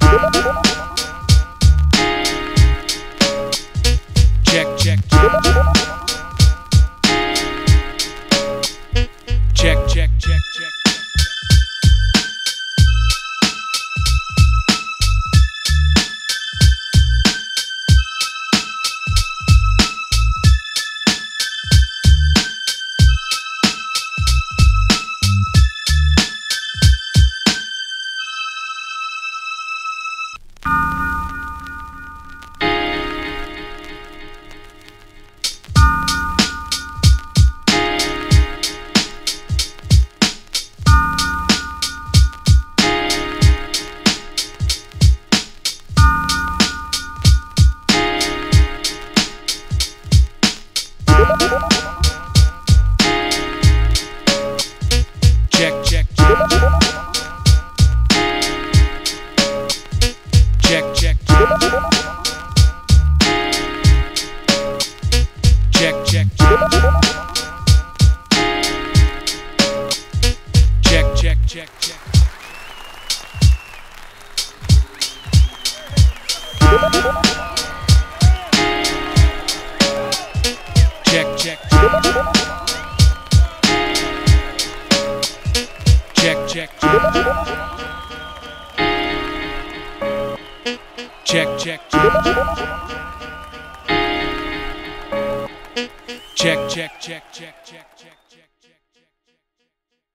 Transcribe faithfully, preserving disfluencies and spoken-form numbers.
Check, check, check, check, check, check. Check, check, check, check, check, check, check, check, check, check. Check, check, check, check, check, check, check, check, check, check, check, check.